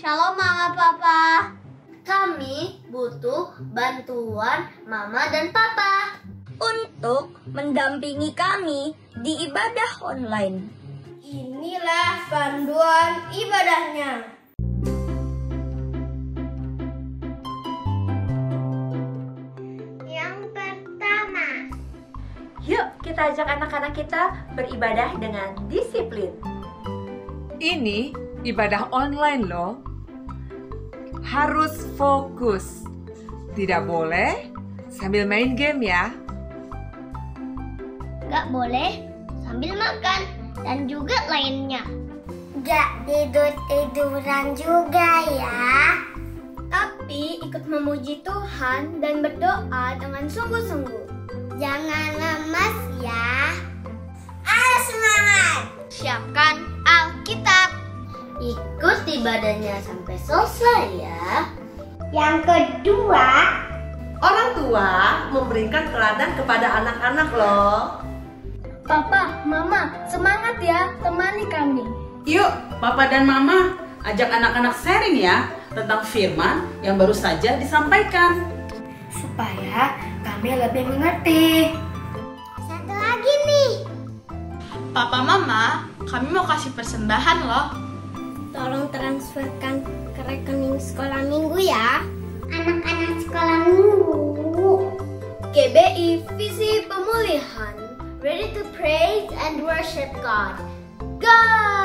Shalom Mama Papa. Kami butuh bantuan Mama dan Papa untuk mendampingi kami di ibadah online. Inilah panduan ibadahnya. Yang pertama, Yuk kita ajak anak-anak kita beribadah dengan disiplin. Ini ibadah online loh. Harus fokus. Tidak boleh sambil main game ya. gak boleh sambil makan dan juga lainnya. Gak tidur-tiduran juga ya. Tapi ikut memuji Tuhan dan berdoa dengan sungguh-sungguh. Jangan lemas ya. Ayo semangat. Siapkan Alkitab. Ikut ibadahnya sampai selesai ya. Yang kedua, Orang tua memberikan teladan kepada anak-anak loh. Papa, Mama, semangat ya, temani kami. Yuk, Papa dan Mama, ajak anak-anak sharing ya tentang firman yang baru saja disampaikan. supaya kami lebih mengerti. Satu lagi nih. Papa Mama, kami mau kasih persembahan loh. Tolong transferkan ke rekening sekolah minggu ya. Anak-anak sekolah minggu. GBI Visi Pemulihan. Ready to praise and worship God. Go!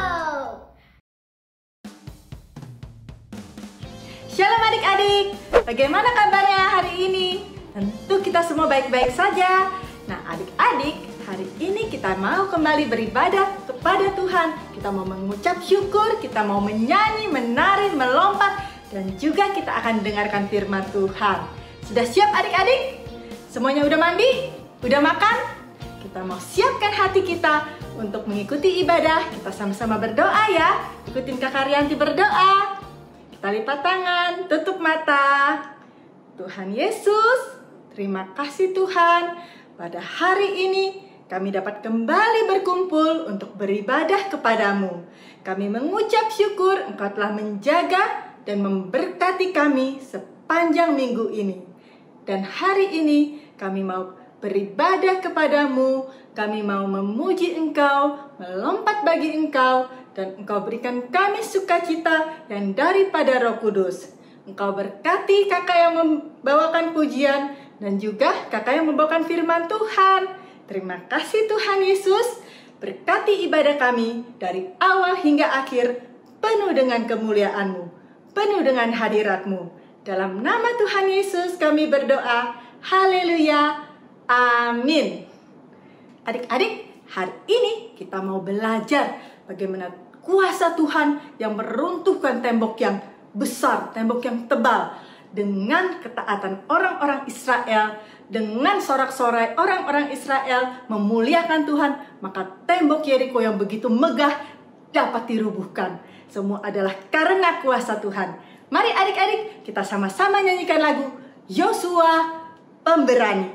Shalom adik-adik, bagaimana kabarnya hari ini? Tentu kita semua baik-baik saja. Nah adik-adik, hari ini kita mau kembali beribadah kepada Tuhan. Kita mau mengucap syukur, kita mau menyanyi, menari, melompat, dan juga kita akan dengarkan firman Tuhan. Sudah siap adik-adik? Semuanya udah mandi? Udah makan? Kita mau siapkan hati kita untuk mengikuti ibadah. Kita sama-sama berdoa ya. Ikutin Kakak Rianti berdoa. Kita lipat tangan, tutup mata. Tuhan Yesus, terima kasih Tuhan. Pada hari ini kami dapat kembali berkumpul untuk beribadah kepadamu. Kami mengucap syukur Engkau telah menjaga dan memberkati kami sepanjang minggu ini. Dan hari ini kami mau beribadah kepadamu, kami mau memuji Engkau, melompat bagi Engkau, dan Engkau berikan kami sukacita yang daripada Roh Kudus. Engkau berkati kakak yang membawakan pujian, dan juga kakak yang membawakan firman Tuhan. Terima kasih Tuhan Yesus, berkati ibadah kami dari awal hingga akhir, penuh dengan kemuliaan-Mu, penuh dengan hadirat-Mu. Dalam nama Tuhan Yesus kami berdoa, haleluya, amin. Adik-adik, hari ini kita mau belajar bagaimana kuasa Tuhan yang meruntuhkan tembok yang besar, tembok yang tebal. Dengan ketaatan orang-orang Israel, dengan sorak-sorai orang-orang Israel memuliakan Tuhan, maka tembok Yeriko yang begitu megah dapat dirubuhkan. Semua adalah karena kuasa Tuhan. Mari adik-adik, kita sama-sama nyanyikan lagu Yosua Pemberani.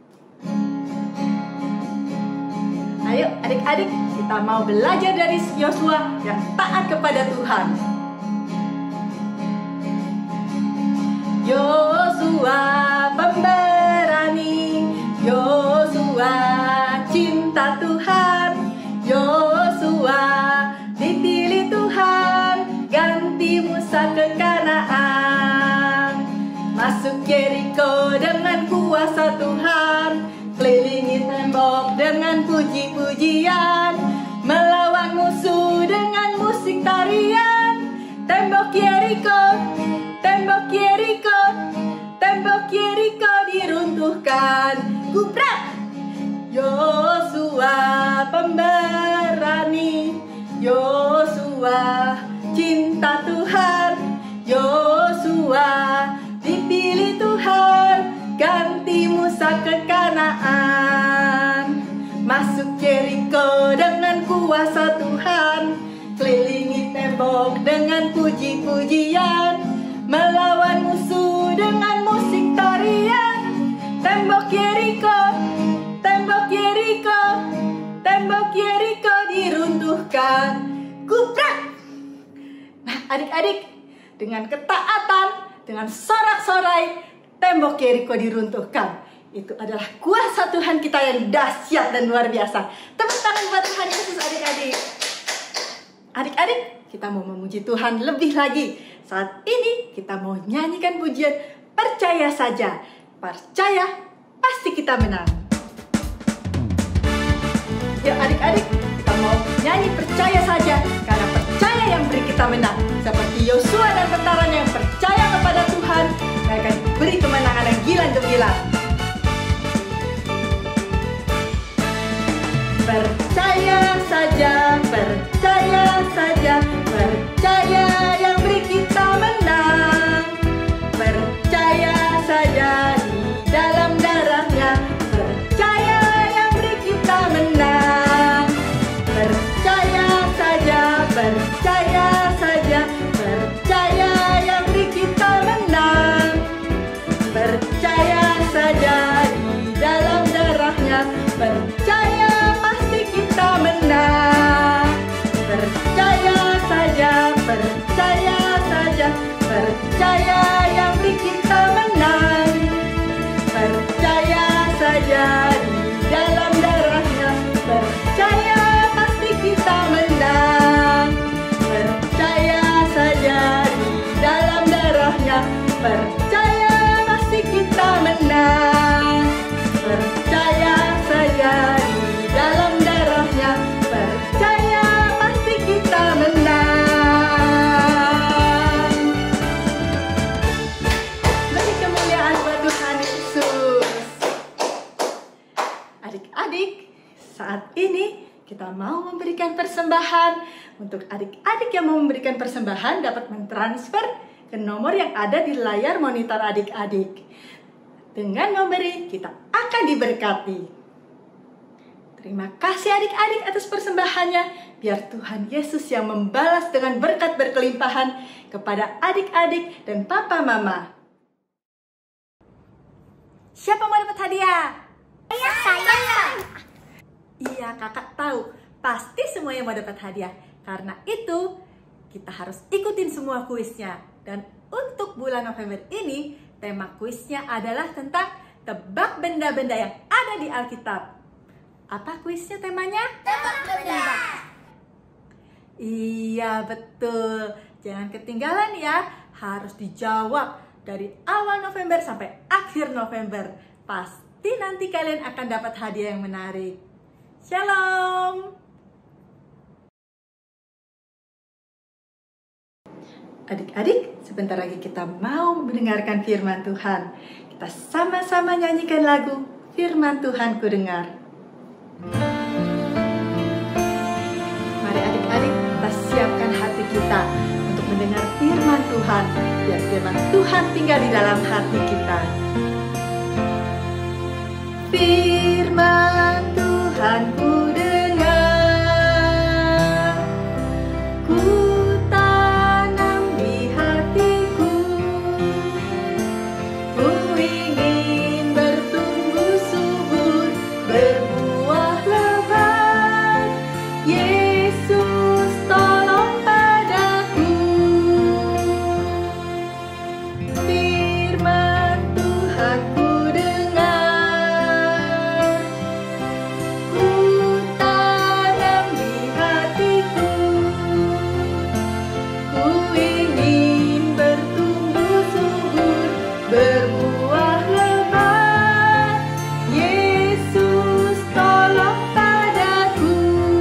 Ayo adik-adik, kita mau belajar dari Yosua yang taat kepada Tuhan. Yosua pemberani, Yosua cinta Tuhan, Yosua dipilih Tuhan, ganti Musa ke Kanaan. Masuk Yeriko dengan kuasa Tuhan, kelilingi tembok dengan puji-pujian, melawan musuh dengan musik tarian. Tembok Yeriko, tembok Yeriko, tembok Yeriko diruntuhkan. Gubrak! Yosua pemberani, Yosua cinta Tuhan, Yosua dipilih Tuhan, ganti Musa ke Kanaan. Masuk Yeriko dengan kuasa Tuhan, kelilingi tembok dengan puji-pujian, melawan musuh dengan musik tarian. Tembok Yeriko, tembok Yeriko, tembok Yeriko diruntuhkan. Gubrak! Nah adik-adik, dengan ketaatan, dengan sorak-sorai, tembok Yeriko diruntuhkan. Itu adalah kuasa Tuhan kita yang dahsyat dan luar biasa. Tepuk tangan buat Tuhan Yesus, adik-adik. Adik-adik, kita mau memuji Tuhan lebih lagi. Saat ini kita mau nyanyikan pujian Percaya Saja. Percaya, pasti kita menang. Ya adik-adik, kita mau nyanyi Percaya Saja, karena percaya yang beri kita menang. Seperti Yosua dan tentaranya yang percaya kepada Tuhan, yang akan beri kemenangan yang gila-gila. Percaya saja, percaya saja, percaya yang beri kita menang. Percaya saja di dalam darahnya, percaya yang beri kita menang. Percaya saja, percaya saja, percaya yang beri kita menang. Percaya saja di dalam darahnya, percaya pasti kita menang. Percaya saja, percaya saja, percaya yang beri kita menang. Percaya saja di dalam darahnya, percaya pasti kita menang. Percaya saja di dalam darahnya, percaya pasti kita menang. Percaya saja di dalam darahnya, percaya pasti kita menang. Beri kemuliaan buat Tuhan Yesus. Adik-adik, saat ini kita mau memberikan persembahan. Untuk adik-adik yang mau memberikan persembahan dapat mentransfer ke nomor yang ada di layar monitor adik-adik. Dengan memberi, kita akan diberkati. Terima kasih adik-adik atas persembahannya. Biar Tuhan Yesus yang membalas dengan berkat berkelimpahan kepada adik-adik dan papa mama. Siapa mau dapat hadiah? Saya. Iya, kakak tahu. Pasti semuanya mau dapat hadiah. Karena itu, kita harus ikutin semua kuisnya. Dan untuk bulan November ini, tema kuisnya adalah tentang tebak benda-benda yang ada di Alkitab. Apa kuisnya temanya? Tebak benda. Iya, betul. Jangan ketinggalan ya. Harus dijawab dari awal November sampai akhir November. Pasti nanti kalian akan dapat hadiah yang menarik. Shalom. Adik-adik, sebentar lagi kita mau mendengarkan firman Tuhan. Kita sama-sama nyanyikan lagu Firman Tuhan Ku Dengar. Mari adik-adik, kita siapkan hati kita untuk mendengar firman Tuhan. Biar firman Tuhan tinggal di dalam hati kita. Firman Tuhan ku dengar, ku tanam di hatiku, ku ingin bertumbuh subur, berbuah lebat. Yesus tolong padaku. Firman Tuhan ku dengar, ku tanam di hatiku, ku ingin bertumbuh subur, berbuah lebat. Yesus tolong padaku.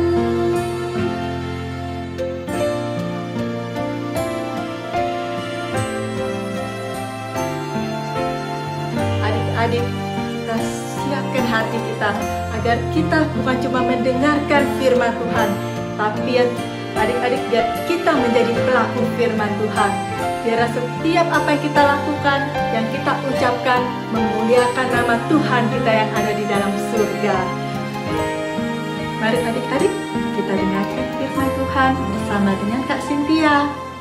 Adik-adik, kita siapkan hati kita agar kita bukan cuma mendengarkan firman Tuhan, tapi adik-adik biar kita menjadi pelaku firman Tuhan. Biar setiap apa yang kita lakukan, yang kita ucapkan, memuliakan nama Tuhan kita yang ada di dalam surga. Mari adik-adik, kita dengarkan firman Tuhan bersama dengan Kak Cynthia.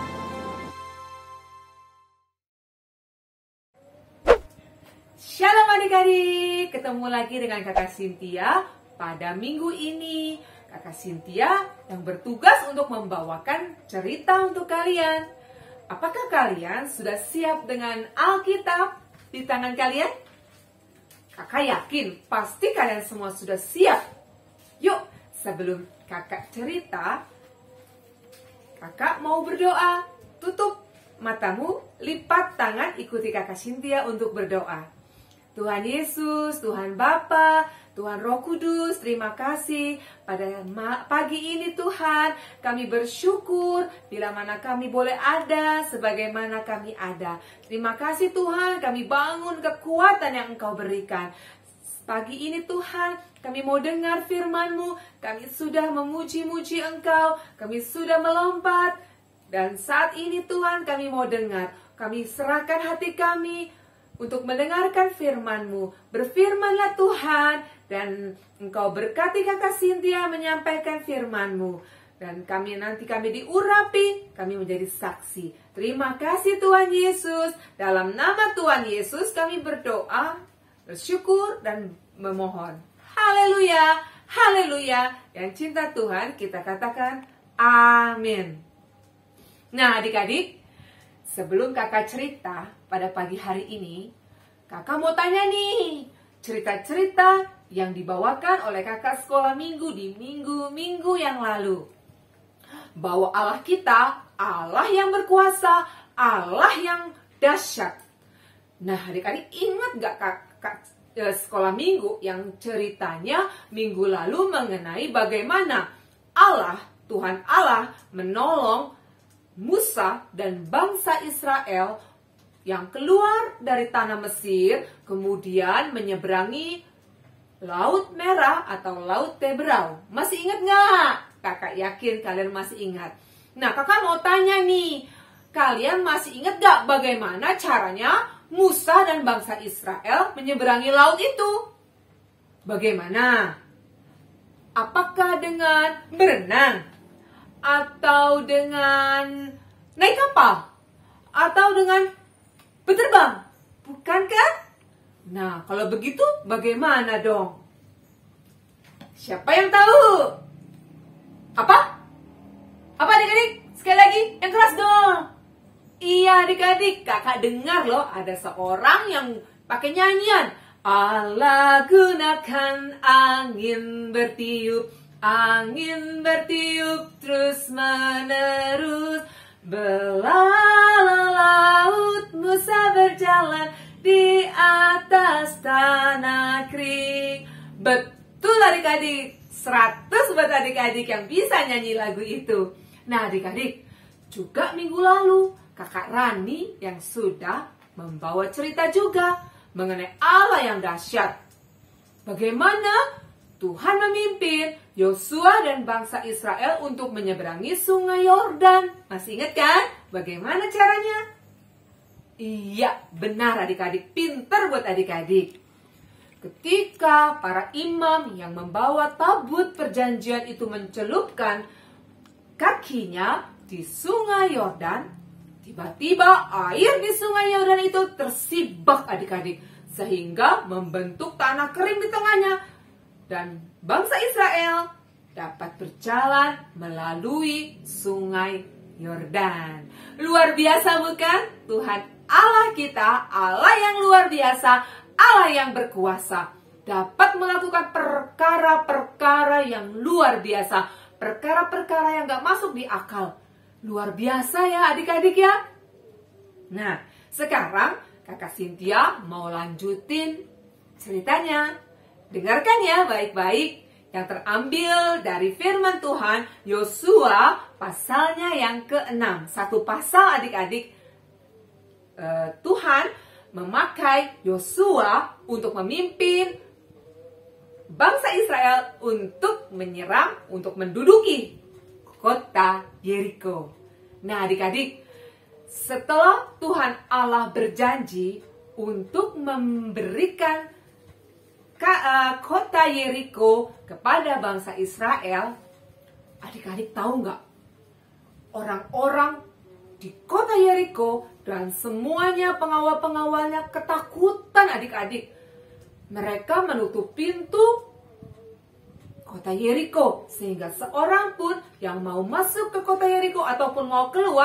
Shalom adik-adik, ketemu lagi dengan Kakak Cynthia pada minggu ini. Kakak Cynthia yang bertugas untuk membawakan cerita untuk kalian. Apakah kalian sudah siap dengan Alkitab di tangan kalian? Kakak yakin pasti kalian semua sudah siap. Yuk, sebelum kakak cerita, kakak mau berdoa. Tutup matamu, lipat tangan, ikuti kakak Cynthia untuk berdoa. Tuhan Yesus, Tuhan Bapa, Tuhan Roh Kudus, terima kasih pada pagi ini Tuhan. Kami bersyukur bila mana kami boleh ada sebagaimana kami ada. Terima kasih Tuhan, kami bangun kekuatan yang Engkau berikan. Pagi ini Tuhan, kami mau dengar firman-Mu. Kami sudah memuji-muji Engkau, kami sudah melompat. Dan saat ini Tuhan kami mau dengar. Kami serahkan hati kami untuk mendengarkan firman-Mu. Berfirmanlah Tuhan, dan Engkau berkati kakak Cynthia menyampaikan firman-Mu. Dan kami diurapi, kami menjadi saksi. Terima kasih Tuhan Yesus. Dalam nama Tuhan Yesus kami berdoa, bersyukur dan memohon. Haleluya, haleluya. Yang cinta Tuhan kita katakan amin. Nah adik-adik, sebelum kakak cerita pada pagi hari ini, kakak mau tanya nih, cerita-cerita yang dibawakan oleh kakak sekolah minggu di minggu-minggu yang lalu. Bahwa Allah kita, Allah yang berkuasa, Allah yang dahsyat. Nah adik-adik ingat gak kakak sekolah minggu yang ceritanya minggu lalu mengenai bagaimana Allah, Tuhan Allah menolong Musa dan bangsa Israel yang keluar dari tanah Mesir, kemudian menyeberangi Laut Merah atau Laut Teberau. Masih ingat nggak? Kakak yakin kalian masih ingat. Nah, kakak mau tanya nih, kalian masih ingat nggak bagaimana caranya Musa dan bangsa Israel menyeberangi laut itu? Bagaimana? Apakah dengan berenang? Atau dengan naik kapal? Atau dengan berterbang? Bukan kan? Nah, kalau begitu bagaimana dong? Siapa yang tahu? Apa? Apa adik-adik? Sekali lagi, yang keras dong. Iya adik-adik, kakak dengar loh ada seorang yang pakai nyanyian. Allah gunakan angin bertiup terus menerus, belalang laut Musa berjalan di atas tanah kering. Betul adik-adik, 100 buat adik-adik yang bisa nyanyi lagu itu. Nah adik-adik, juga minggu lalu kakak Rani yang sudah membawa cerita juga mengenai Allah yang dahsyat. Bagaimana Tuhan memimpin Yosua dan bangsa Israel untuk menyeberangi sungai Yordan. Masih ingat kan? Bagaimana caranya? Iya, benar adik-adik. Pintar buat adik-adik. Ketika para imam yang membawa tabut perjanjian itu mencelupkan kakinya di sungai Yordan, tiba-tiba air di sungai Yordan itu tersibak adik-adik, sehingga membentuk tanah kering di tengahnya. Dan bangsa Israel dapat berjalan melalui sungai Yordan. Luar biasa bukan? Tuhan Allah kita, Allah yang luar biasa, Allah yang berkuasa, dapat melakukan perkara-perkara yang luar biasa, perkara-perkara yang gak masuk di akal. Luar biasa ya adik-adik ya. Nah, sekarang kakak Cynthia mau lanjutin ceritanya. Dengarkan ya baik-baik yang terambil dari firman Tuhan Yosua pasalnya yang ke-6. Satu pasal adik-adik, Tuhan memakai Yosua untuk memimpin bangsa Israel untuk menyerang, untuk menduduki kota Yeriko. Nah adik-adik, setelah Tuhan Allah berjanji untuk memberikan kota Yeriko kepada bangsa Israel, adik-adik tahu nggak? Orang-orang di kota Yeriko dan semuanya pengawal-pengawalnya ketakutan adik-adik. Mereka menutup pintu kota Yeriko sehingga seorang pun yang mau masuk ke kota Yeriko ataupun mau keluar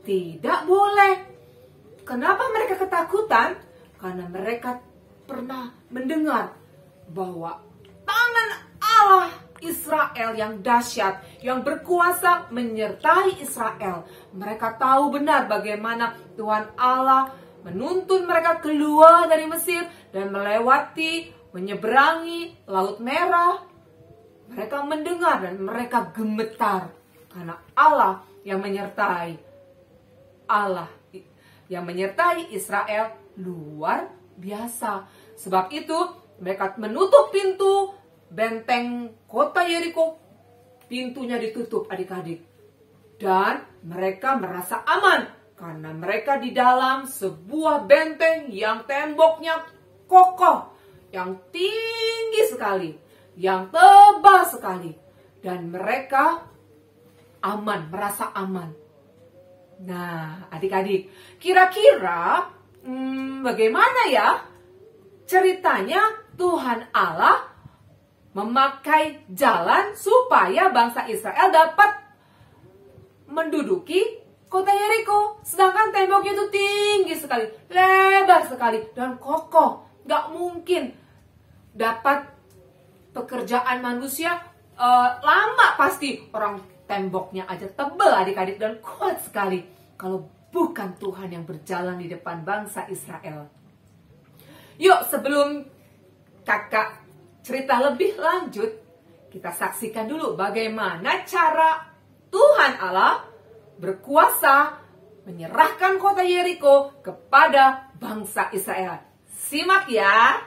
Tidak boleh. Kenapa mereka ketakutan? Karena mereka pernah mendengar bahwa tangan Allah Israel yang dahsyat, yang berkuasa menyertai Israel. Mereka tahu benar bagaimana Tuhan Allah menuntun mereka keluar dari Mesir dan menyeberangi Laut Merah. Mereka mendengar dan mereka gemetar karena Allah yang menyertai. Allah yang menyertai Israel luar biasa. Sebab itu mereka menutup pintu benteng kota Yeriko. Pintunya ditutup, adik-adik. Dan mereka merasa aman karena mereka di dalam sebuah benteng yang temboknya kokoh, yang tinggi sekali, yang tebal sekali. Dan mereka aman, merasa aman. Nah, adik-adik, kira-kira bagaimana ya ceritanya Tuhan Allah memakai jalan supaya bangsa Israel dapat menduduki kota Yeriko, sedangkan temboknya itu tinggi sekali, lebar sekali, dan kokoh. Gak mungkin dapat pekerjaan manusia lama pasti. Orang temboknya aja tebal, adik-adik, dan kuat sekali. Kalau bukan Tuhan yang berjalan di depan bangsa Israel. Yuk, sebelum kakak cerita lebih lanjut, kita saksikan dulu bagaimana cara Tuhan Allah berkuasa menyerahkan kota Yeriko kepada bangsa Israel. Simak ya.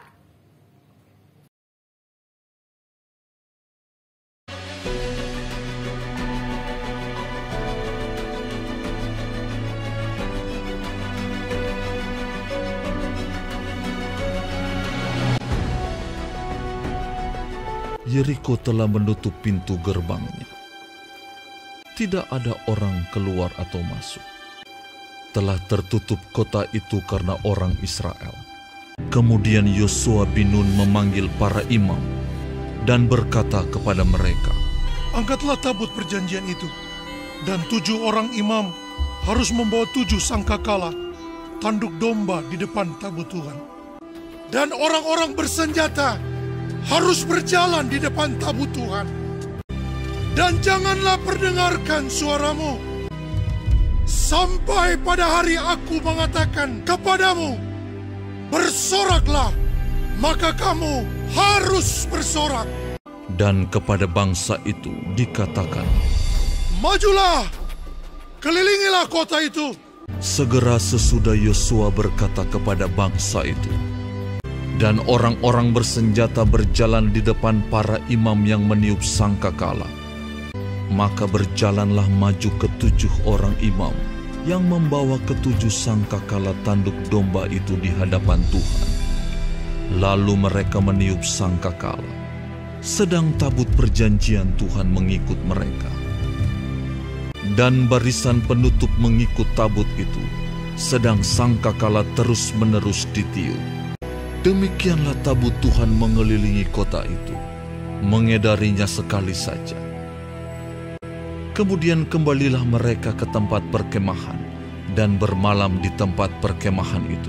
Yeriko telah menutup pintu gerbangnya. Tidak ada orang keluar atau masuk. Telah tertutup kota itu karena orang Israel. Kemudian Yosua bin Nun memanggil para imam dan berkata kepada mereka, "Angkatlah tabut perjanjian itu, dan 7 orang imam harus membawa 7 sangkakala, tanduk domba di depan tabut Tuhan. Dan orang-orang bersenjata harus berjalan di depan tabut Tuhan. Dan janganlah perdengarkan suaramu sampai pada hari aku mengatakan kepadamu, bersoraklah, maka kamu harus bersorak." Dan kepada bangsa itu dikatakan, "Majulah, kelilingilah kota itu." Segera sesudah Yosua berkata kepada bangsa itu, dan orang-orang bersenjata berjalan di depan para imam yang meniup sangkakala. Maka berjalanlah maju ke-7 orang imam yang membawa ke-7 sangkakala tanduk domba itu di hadapan Tuhan. Lalu mereka meniup sangkakala, sedang tabut perjanjian Tuhan mengikut mereka. Dan barisan penutup mengikut tabut itu, sedang sangkakala terus-menerus ditiup. Demikianlah tabut Tuhan mengelilingi kota itu, mengedarinya sekali saja. Kemudian kembalilah mereka ke tempat perkemahan dan bermalam di tempat perkemahan itu.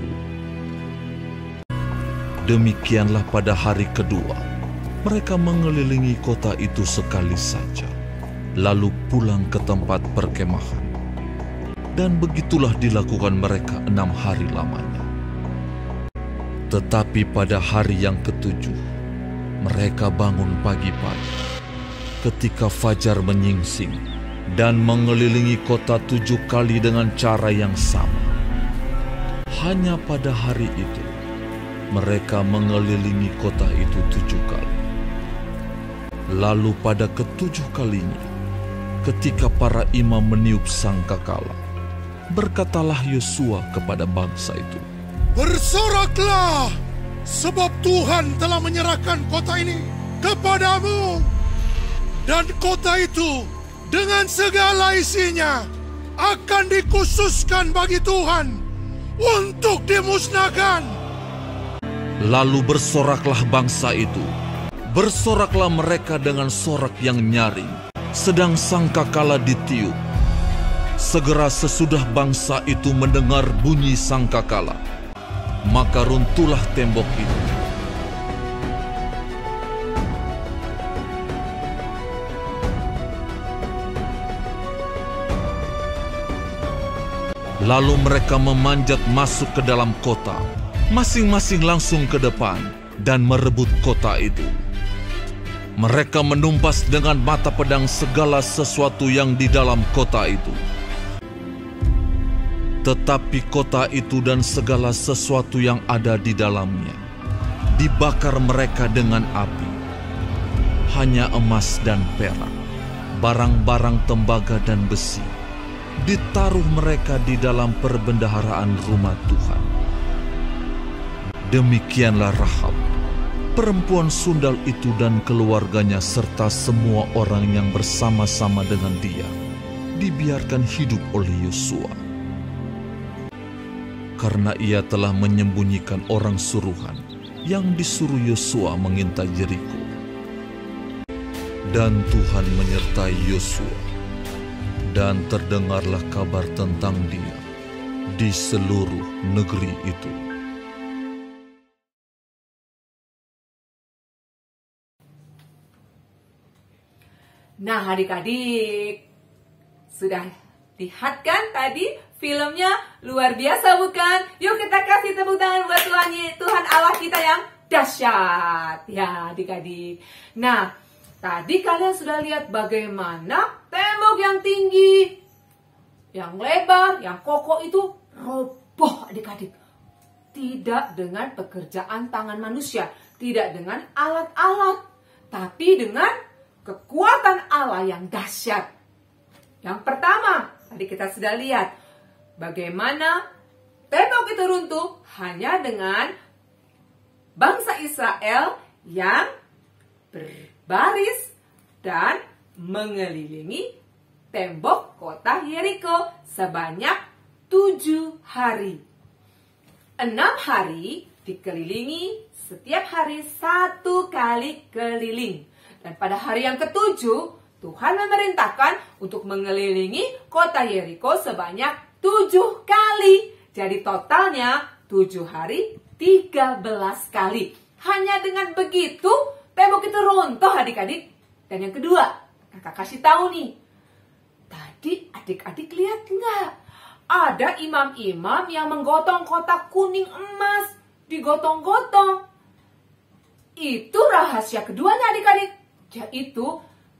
Demikianlah pada hari kedua, mereka mengelilingi kota itu sekali saja, lalu pulang ke tempat perkemahan. Dan begitulah dilakukan mereka 6 hari lamanya. Tetapi pada hari yang ke-7, mereka bangun pagi-pagi, ketika fajar menyingsing, dan mengelilingi kota 7 kali dengan cara yang sama. Hanya pada hari itu, mereka mengelilingi kota itu 7 kali. Lalu pada ke-7 kalinya, ketika para imam meniup sangkakala, berkatalah Yosua kepada bangsa itu, "Bersoraklah, sebab Tuhan telah menyerahkan kota ini kepadamu. Dan kota itu dengan segala isinya akan dikhususkan bagi Tuhan untuk dimusnahkan." Lalu bersoraklah bangsa itu. Bersoraklah mereka dengan sorak yang nyaring, sedang sangkakala ditiup. Segera sesudah bangsa itu mendengar bunyi sangkakala, maka runtuhlah tembok itu. Lalu mereka memanjat masuk ke dalam kota, masing-masing langsung ke depan dan merebut kota itu. Mereka menumpas dengan mata pedang segala sesuatu yang di dalam kota itu. Tetapi kota itu dan segala sesuatu yang ada di dalamnya dibakar mereka dengan api. Hanya emas dan perak, barang-barang tembaga dan besi, ditaruh mereka di dalam perbendaharaan rumah Tuhan. Demikianlah Rahab, perempuan sundal itu dan keluarganya serta semua orang yang bersama-sama dengan dia dibiarkan hidup oleh Yosua. Karena ia telah menyembunyikan orang suruhan yang disuruh Yosua mengintai Yeriko. Dan Tuhan menyertai Yosua, dan terdengarlah kabar tentang dia di seluruh negeri itu. Nah, adik-adik, sudah lihat kan tadi filmnya luar biasa bukan? Yuk kita kasih tepuk tangan buat Tuhan Allah kita yang dahsyat. Ya, adik-adik. Nah, tadi kalian sudah lihat bagaimana tembok yang tinggi, yang lebar, yang kokoh itu roboh, adik-adik. Tidak dengan pekerjaan tangan manusia, tidak dengan alat-alat, tapi dengan kekuatan Allah yang dahsyat. Yang pertama, tadi kita sudah lihat bagaimana tembok itu runtuh hanya dengan bangsa Israel yang berbaris dan mengelilingi tembok kota Yeriko sebanyak 7 hari. 6 hari dikelilingi, setiap hari 1 kali keliling. Dan pada hari yang ke-7, Tuhan memerintahkan untuk mengelilingi kota Yeriko sebanyak 7 kali. Jadi totalnya 7 hari 13 kali. Hanya dengan begitu tembok itu runtuh, adik-adik. Dan yang kedua, kakak kasih tahu nih. Tadi adik-adik lihat nggak? Ada imam-imam yang menggotong kotak kuning emas. Digotong-gotong. Itu rahasia keduanya, adik-adik. Yaitu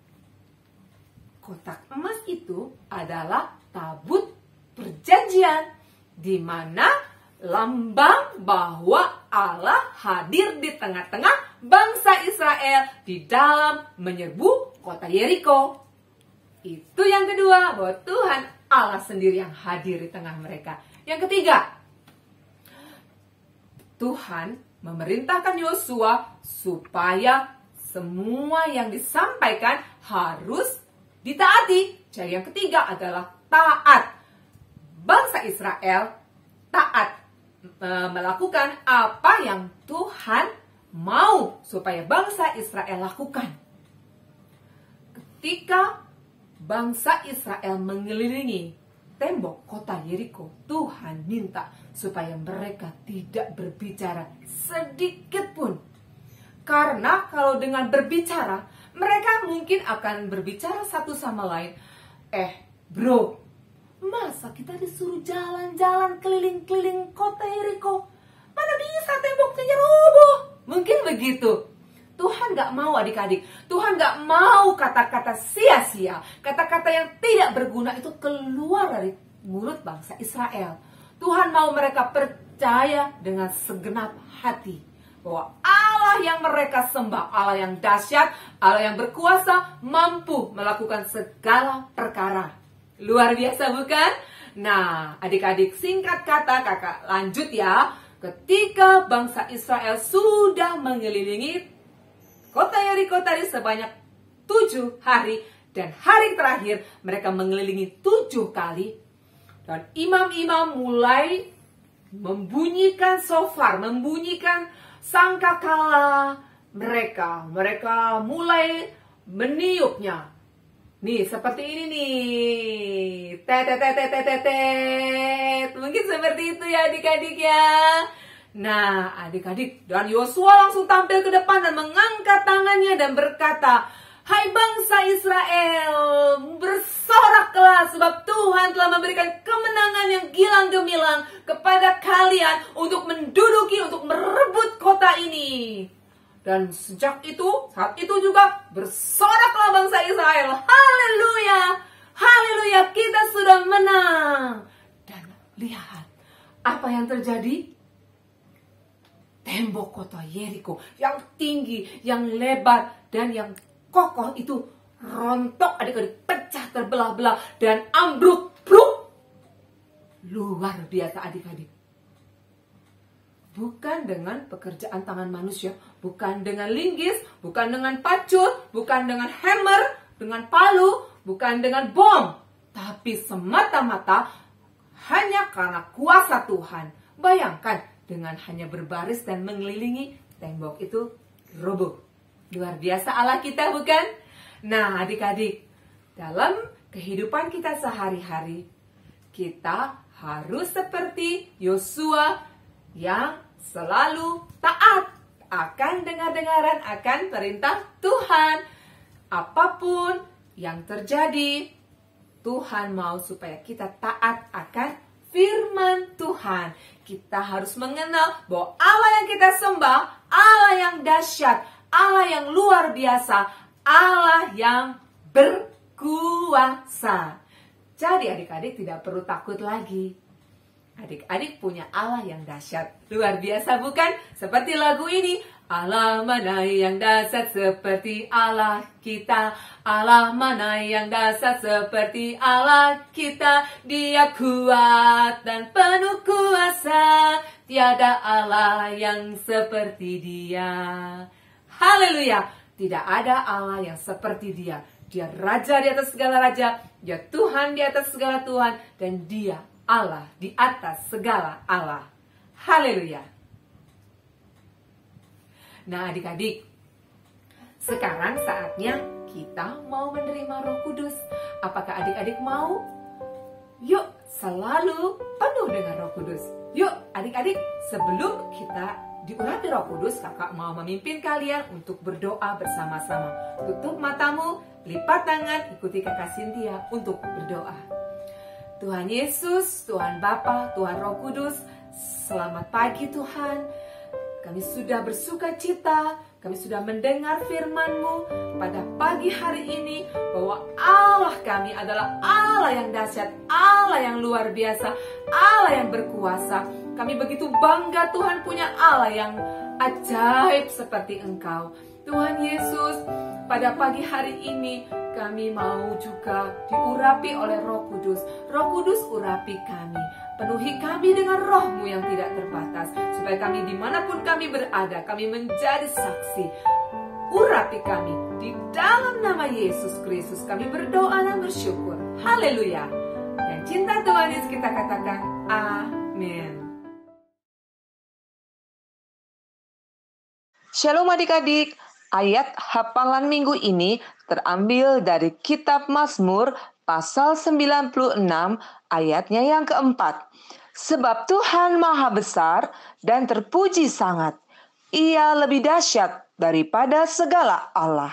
kotak emas itu adalah tabut perjanjian, di mana lambang bahwa Allah hadir di tengah-tengah bangsa Israel di dalam menyerbu kota Yeriko. Itu yang kedua, bahwa Tuhan Allah sendiri yang hadir di tengah mereka. Yang ketiga, Tuhan memerintahkan Yosua supaya semua yang disampaikan harus ditaati. Jadi yang ketiga adalah taat. Bangsa Israel taat melakukan apa yang Tuhan mau supaya bangsa Israel lakukan. Ketika bangsa Israel mengelilingi tembok kota Yeriko, Tuhan minta supaya mereka tidak berbicara sedikit pun. Karena kalau dengan berbicara, mereka mungkin akan berbicara satu sama lain. Bro, masa kita disuruh jalan-jalan keliling-keliling kota Yeriko? Mana bisa temboknya roboh? Mungkin begitu. Tuhan gak mau adik-adik. Tuhan gak mau kata-kata sia-sia, kata-kata yang tidak berguna itu keluar dari mulut bangsa Israel. Tuhan mau mereka percaya dengan segenap hati bahwa Allah yang mereka sembah, Allah yang dahsyat, Allah yang berkuasa, mampu melakukan segala perkara. Luar biasa bukan? Nah, adik-adik, singkat kata kakak lanjut ya. Ketika bangsa Israel sudah mengelilingi kota Yeriko tadi sebanyak 7 hari, dan hari terakhir mereka mengelilingi 7 kali, dan imam-imam mulai membunyikan shofar, membunyikan sangkakala mereka mulai meniupnya. Nih, seperti ini nih. Tet. Mungkin seperti itu ya adik-adik ya. Nah, adik-adik dan Yosua langsung tampil ke depan dan mengangkat tangannya dan berkata, "Hai bangsa Israel, bersoraklah sebab Tuhan telah memberikan kemenangan yang gilang gemilang kepada kalian untuk menduduki, untuk merebut kota ini." Dan saat itu juga bersoraklah bangsa Israel. Haleluya, haleluya, kita sudah menang. Dan lihat apa yang terjadi. Tembok kota Yeriko yang tinggi, yang lebar, dan yang kokoh itu rontok, adik-adik, pecah, terbelah-belah, dan ambruk. Luar biasa adik-adik. Bukan dengan pekerjaan tangan manusia, bukan dengan linggis, bukan dengan pacul, bukan dengan hammer, dengan palu, bukan dengan bom, tapi semata-mata hanya karena kuasa Tuhan. Bayangkan, dengan hanya berbaris dan mengelilingi, tembok itu roboh. Luar biasa Allah kita, bukan? Nah, adik-adik, dalam kehidupan kita sehari-hari, kita harus seperti Yosua yang selalu taat akan dengar-dengaran akan perintah Tuhan. Apapun yang terjadi, Tuhan mau supaya kita taat akan firman Tuhan. Kita harus mengenal bahwa Allah yang kita sembah, Allah yang dahsyat, Allah yang luar biasa, Allah yang berkuasa. Jadi adik-adik tidak perlu takut lagi. Adik-adik punya Allah yang dahsyat, luar biasa, bukan? Seperti lagu ini, Allah mana yang dahsyat seperti Allah kita, Allah mana yang dahsyat seperti Allah kita, Dia kuat dan penuh kuasa, tiada Allah yang seperti Dia. Haleluya, tidak ada Allah yang seperti Dia. Dia Raja di atas segala Raja, Dia Tuhan di atas segala Tuhan, dan Dia Allah di atas segala Allah. Haleluya. Nah adik-adik, sekarang saatnya kita mau menerima Roh Kudus. Apakah adik-adik mau? Yuk selalu penuh dengan Roh Kudus. Yuk adik-adik, sebelum kita diurapi Roh Kudus, kakak mau memimpin kalian untuk berdoa bersama-sama. Tutup matamu, lipat tangan, ikuti kakak Cynthia untuk berdoa. Tuhan Yesus, Tuhan Bapa, Tuhan Roh Kudus, selamat pagi Tuhan. Kami sudah bersuka cita, kami sudah mendengar firman-Mu pada pagi hari ini bahwa Allah kami adalah Allah yang dahsyat, Allah yang luar biasa, Allah yang berkuasa. Kami begitu bangga Tuhan punya Allah yang ajaib seperti Engkau. Tuhan Yesus, pada pagi hari ini kami mau juga diurapi oleh Roh Kudus. Roh Kudus urapi kami, penuhi kami dengan Roh-Mu yang tidak terbatas, supaya kami dimanapun kami berada, kami menjadi saksi. Urapi kami, di dalam nama Yesus Kristus kami berdoa dan bersyukur. Haleluya. Dan cinta Tuhan Yesus kita katakan amin. Shalom adik-adik. Ayat hafalan minggu ini terambil dari kitab Mazmur pasal 96 ayatnya yang keempat. Sebab Tuhan maha besar dan terpuji sangat. Ia lebih dahsyat daripada segala Allah.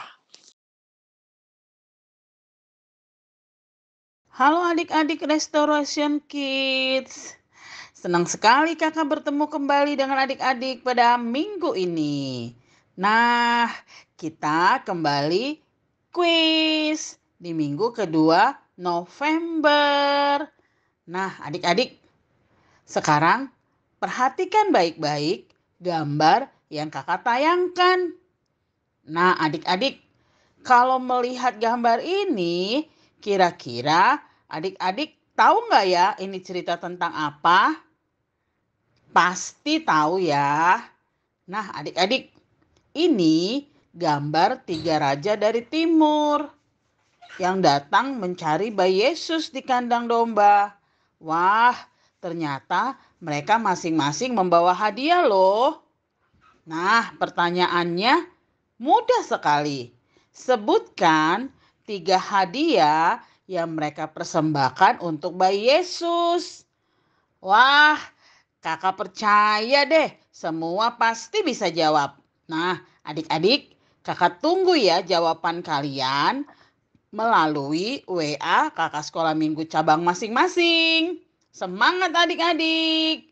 Halo adik-adik Restoration Kids. Senang sekali kakak bertemu kembali dengan adik-adik pada minggu ini. Nah, kita kembali kuis di minggu kedua November. Nah, adik-adik, sekarang perhatikan baik-baik gambar yang kakak tayangkan. Nah, adik-adik, kalau melihat gambar ini, kira-kira adik-adik tahu nggak ya ini cerita tentang apa? Pasti tahu ya. Nah, adik-adik, ini gambar 3 raja dari timur yang datang mencari bayi Yesus di kandang domba. Wah, ternyata mereka masing-masing membawa hadiah loh. Nah, pertanyaannya mudah sekali. Sebutkan 3 hadiah yang mereka persembahkan untuk bayi Yesus. Wah, kakak percaya deh, semua pasti bisa jawab. Nah, adik-adik, kakak tunggu ya jawaban kalian melalui WA kakak sekolah minggu cabang masing-masing. Semangat adik-adik!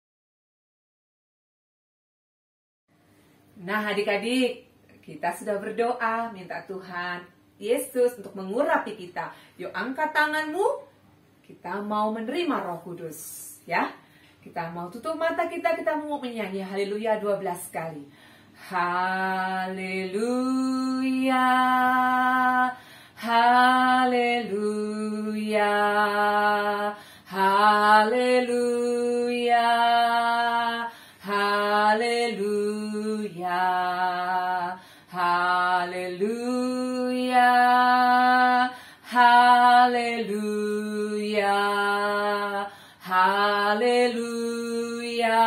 Nah adik-adik, kita sudah berdoa minta Tuhan Yesus untuk mengurapi kita. Yuk angkat tanganmu, kita mau menerima Roh Kudus. Ya, kita mau tutup mata kita mau menyanyi haleluya 12 kali. Haleluya, haleluya, haleluya, haleluya, haleluya, haleluya, haleluya,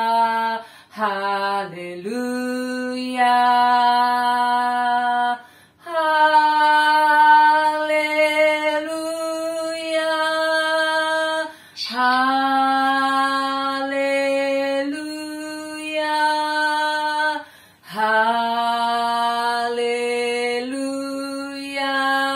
haleluya, haleluya, haleluya, haleluya,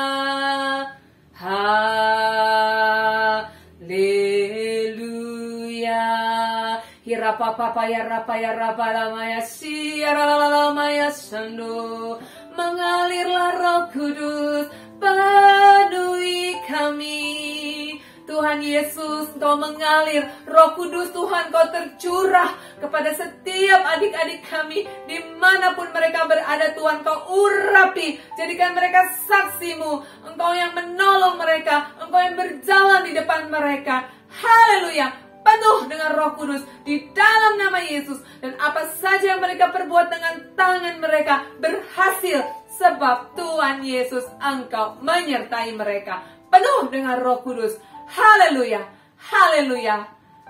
Hirapapa ya rapa lamaya si ya lamaya sando. Mengalirlah Roh Kudus penuhi kami. Tuhan Yesus, Engkau mengalir. Roh Kudus Tuhan, Kau tercurah kepada setiap adik-adik kami dimanapun mereka berada. Tuhan, Kau urapi, jadikan mereka saksi-Mu. Engkau yang menolong mereka, Engkau yang berjalan di depan mereka. Haleluya, penuh dengan Roh Kudus di dalam nama Yesus. Dan apa saja yang mereka perbuat dengan tangan mereka berhasil, sebab Tuhan Yesus, Engkau menyertai mereka. Penuh dengan Roh Kudus. Haleluya, haleluya,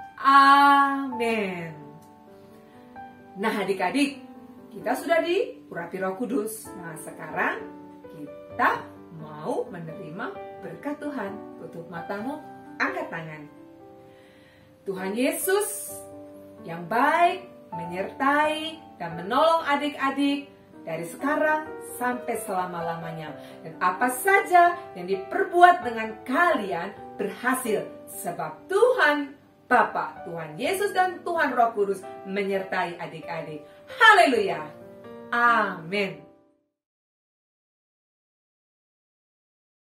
amin. Nah adik-adik, kita sudah diurapi Roh Kudus. Nah sekarang kita mau menerima berkat Tuhan. Tutup matamu, angkat tangan. Tuhan Yesus yang baik, menyertai dan menolong adik-adik dari sekarang sampai selama-lamanya. Dan apa saja yang diperbuat dengan kalian berhasil, sebab Tuhan Bapa, Tuhan Yesus dan Tuhan Roh Kudus menyertai adik-adik. Haleluya. Amin.